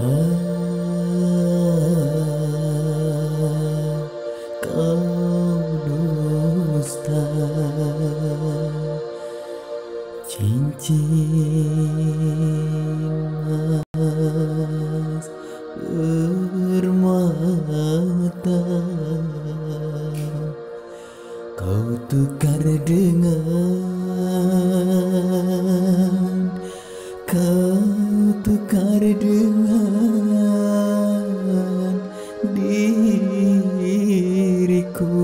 Kau dusta, cincin emas permata kau tukar dengan, kau tukar dengan diriku.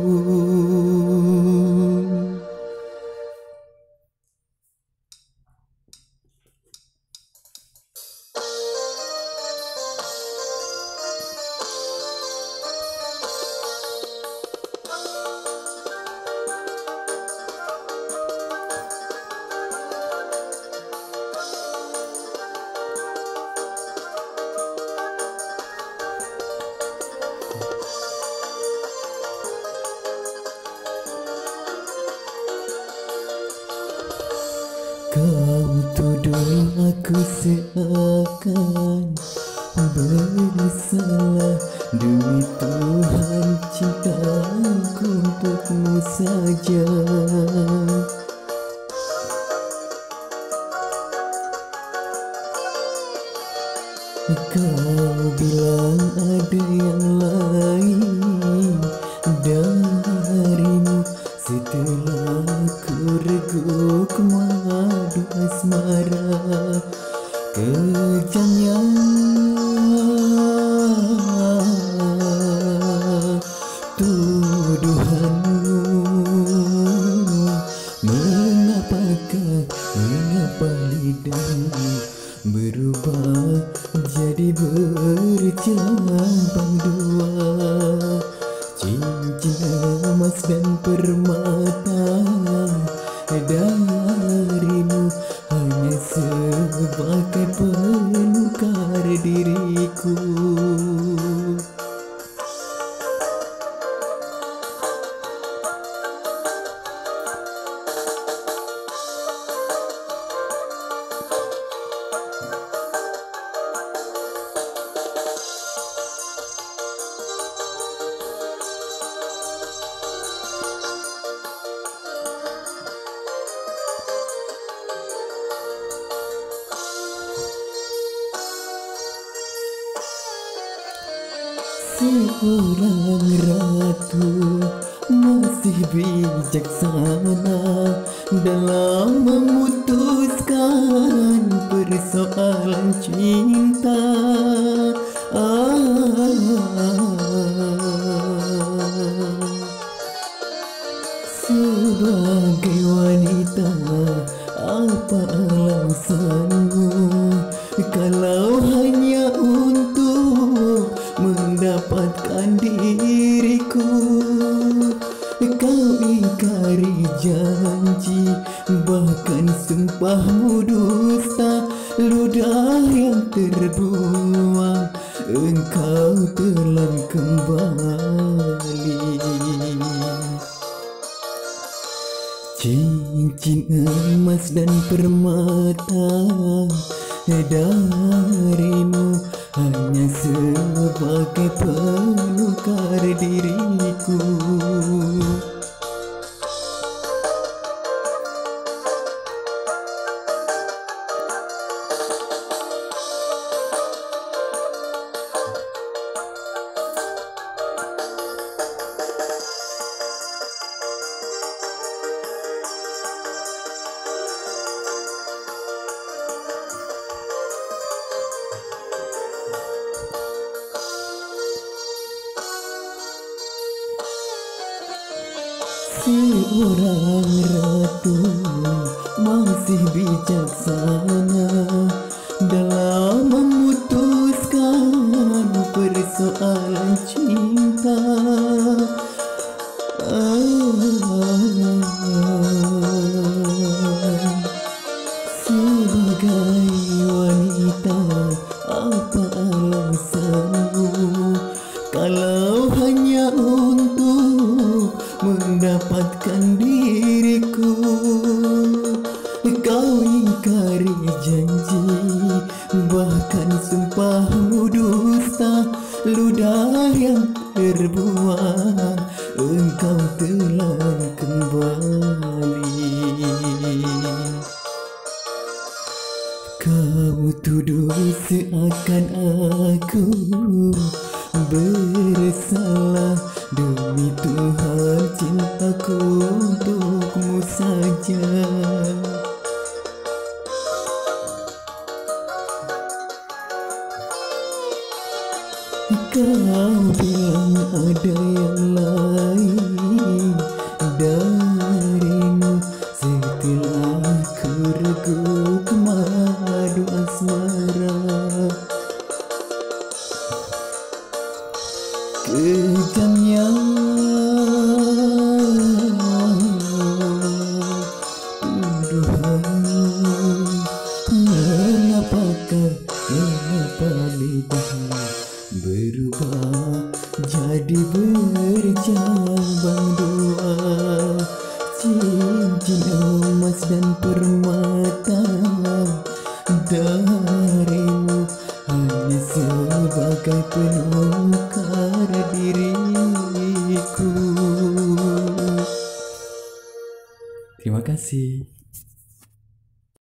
Kau tuduh aku seakan bersalah, demi Tuhan cintaku untukmu saja. Kau bilang ada yang lain darimu, setelah ku reguk madu asmara. Kejamnya tuduhanmu, mengapa lidahmu berubah jadi bercabang dua? Cincin emas dan permata darimu hanya sebagai penukar diriku. Seorang ratu masih bijaksana dalam memutuskan persoalan cinta. Sebagai wanita, apa alasanmu kalau hanya untuk mendapatkan diriku? Kau ingkari janji, bahkan sumpahmu dusta. Ludah yang terbuang engkau telan kembali. Cincin emas dan permata darimu hanya sebagai penukar diriku. Seorang ratu masih bijaksana dalam memutuskan persoalan cinta. Sebagai wanita, apa alasanmu kalau hanya untuk mendapatkan diriku? Kau ingkari janji, bahkan sumpah sumpahmu dusta, ludah yang terbuang, engkau telah kembali. Kau tuduh seakan aku bersalah, demi Tuhan cintaku untukmu saja. Kau bilang ada yang lain darimu, setelah ku reguk madu asmara. Kejamnya tuduhanmu, mengapa lidahmu berubah jadi bercabang dua. Cincin emas dan permata darimu hanya sebagai penukar diriku. Terima kasih.